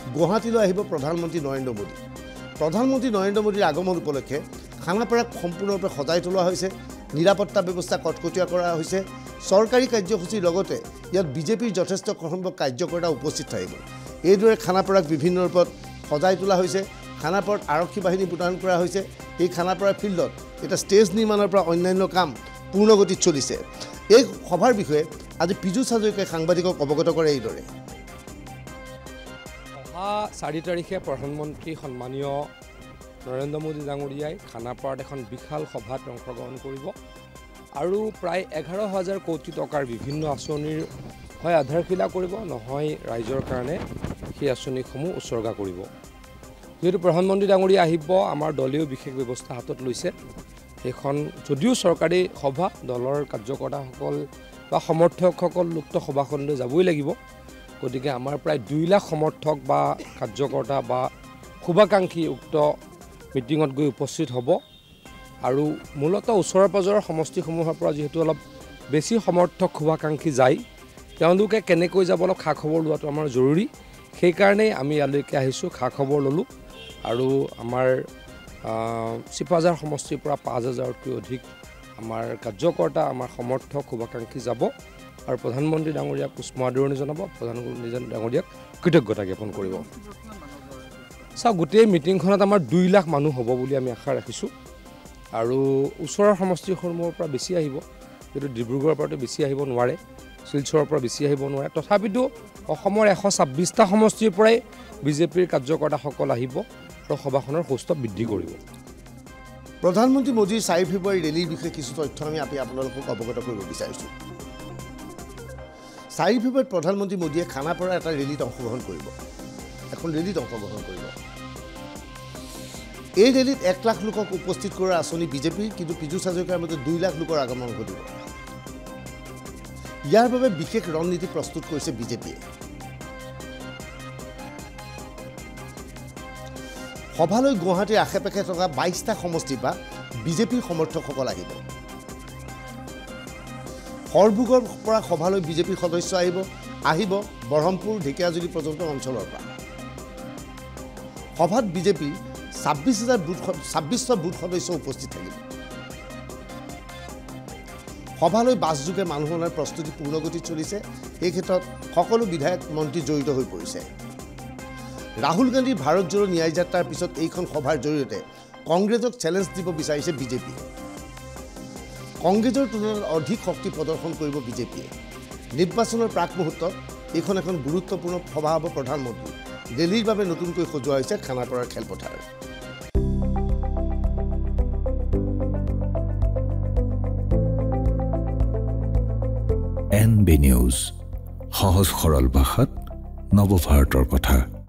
গুৱাহাটীলৈ আহিব প্ৰধানমন্ত্ৰী নৰেন্দ্ৰ মোদী। প্ৰধানমন্ত্ৰী নৰেন্দ্ৰ মোদীৰ আগমন উপলক্ষে খানাপাৰাক সম্পূৰ্ণৰূপে সজাই তোলা হৈছে, নিৰাপত্তা ব্যৱস্থা কটকটীয়া কৰা হৈছে। চৰকাৰী কাৰ্যসূচীৰ লগতে ইয়াত বিজেপিৰ যথেষ্ট সংখ্যক কাৰ্যকৰ্তা উপস্থিত থাকিব। এইদৰে খানাপাৰাক বিভিন্ন ৰূপত সজাই তোলা হৈছে। খানাপাৰাত আৰক্ষী বাহিনী মোতায়েন কৰা হৈছে। এই খানাপাৰা ফিল্ডত এটা ষ্টেজ নিৰ্মাণৰ পৰা অন্যান্য কাম পূৰ্ণগতিত চলিছে। এই সভাৰ বিষয়ে আজি পীযুষ হাজৰিকাই সাংবাদিকক অৱগত কৰে এইদৰে। 4 তাৰিখে প্ৰধানমন্ত্ৰী সন্মানীয় নৰেন্দ্ৰ মোদী ডাঙৰীয়াই খানাপাৰাত এখন বিশাল সভাত অংশগ্ৰহণ কৰিব আৰু প্ৰায় 11,000 কোটি টকাৰ বিভিন্ন আঁচনিৰ হয় আধাৰশিলা কৰিব, নহয় ৰাইজৰ কাৰণে সেই আঁচনিসমূহ উৎসৰ্গা কৰিব। যিহেতু প্ৰধানমন্ত্ৰী ডাঙৰীয়া আহিব, আমাৰ দলেও বিশেষ ব্যৱস্থা হাতত লৈছে। সেইখন যদিও চৰকাৰী সভা, দলৰ কাৰ্যকৰ্তাসকল বা সমৰ্থকসকল উক্ত সভাখনলৈ যাবই লাগিব। গতিকে আমাৰ প্ৰায় 2 লাখ সমৰ্থক বা কাৰ্যকৰ্তা বা শুভাকাংক্ষী উক্ত মিটিঙত গৈ উপস্থিত হ'ব আৰু মূলতঃ ওচৰৰ পাজৰৰ সমষ্টিসমূহৰ পৰা যিহেতু অলপ বেছি সমৰ্থক শুভাকাংক্ষী যায়, তেওঁলোকে কেনেকৈ যাব অলপ খা খবৰ লোৱাটো আমাৰ জৰুৰী। সেইকাৰণেই আমি ইয়ালৈকে আহিছোঁ, খা খবৰ ল'লোঁ আৰু আমাৰ চিপাঝাৰ সমষ্টিৰ পৰা 5,000তকৈ অধিক আমাৰ কাৰ্যকৰ্তা, আমাৰ সমৰ্থক শুভাকাংক্ষী যাব আৰু প্ৰধানমন্ত্ৰী ডাঙৰীয়াক পুষ্প আদৰণি জনাব, প্ৰধানমন্ত্ৰী ডাঙৰীয়াক কৃতজ্ঞতা জ্ঞাপন কৰিব। চাওক, গোটেই মিটিংখনত আমাৰ 2 লাখ মানুহ হ'ব বুলি আমি আশা ৰাখিছোঁ আৰু ওচৰৰ সমষ্টিসমূহৰ পৰা বেছি আহিব, যিহেতু ডিব্ৰুগড়ৰ পৰাতো বেছি আহিব নোৱাৰে, শিলচৰৰ পৰা বেছি আহিব নোৱাৰে। তথাপিতো অসমৰ 126টা সমষ্টিৰ পৰাই বিজেপিৰ কাৰ্যকৰ্তাসকল আহিব আৰু সভাখনৰ সৌষ্ঠৱ বৃদ্ধি কৰিব। প্ৰধানমন্ত্ৰী মোদীৰ 4 ফেব্ৰুৱাৰী ৰেলীৰ বিষয়ে কিছু তথ্য আমি আপোনালোকক অৱগত কৰিব বিচাৰিছোঁ। 4 ফেব্ৰুৱাৰীত প্ৰধানমন্ত্ৰী মোদীয়ে খানাপাৰা এটা ৰেলীত অংশগ্ৰহণ কৰিব, এখন ৰেলীত অংশগ্ৰহণ কৰিব। এই ৰেলীত 1 লাখ লোকক উপস্থিত কৰাৰ আঁচনি বিজেপিৰ, কিন্তু পীযুষ হাজৰিকাৰ মতে 2 লাখ লোকৰ আগমন ঘটিব। ইয়াৰ বাবে বিশেষ ৰণনীতি প্ৰস্তুত কৰিছে বিজেপিয়ে। সভালৈ গুৱাহাটীৰ আশে পাশে থকা 22টা সমষ্টিৰ পৰা বিজেপিৰ সমৰ্থকসকল আহিব। সৰভোগৰ পৰা সভালৈ বিজেপিৰ সদস্য আহিব ব্ৰহ্মপুৰ, ঢেকীয়াজুলি পৰ্যন্ত অঞ্চলৰ পৰা। সভাত বিজেপিৰ 26টা বুথ সদস্য উপস্থিত থাকিব। সভালৈ বাছযোগে মানুহ অনাৰ প্ৰস্তুতি পূৰ্ণগতিত চলিছে। এই ক্ষেত্ৰত সকলো বিধায়ক মন্ত্ৰী জড়িত হৈ পৰিছে। ৰাহুল গান্ধীৰ ভাৰত জোড়ো ন্যায় যাত্ৰাৰ পিছত এইখন সভাৰ জৰিয়তে কংগ্ৰেছক চেলেঞ্জ দিব বিচাৰিছে বিজেপিয়ে। কংগ্ৰেছৰ তুলনাত অধিক শক্তি প্ৰদৰ্শন কৰিব বিজেপিয়ে। নিৰ্বাচনৰ প্ৰাক মুহূৰ্তত এইখন এখন গুৰুত্বপূৰ্ণ সভা হ'ব প্ৰধানমন্ত্ৰী। ৰেলীৰ বাবে নতুনকৈ সজোৱা হৈছে খানাপাৰাৰ খেলপথাৰ। NB নিউজ, সহজ সৰল ভাষাত নৱভাৰতৰ কথা।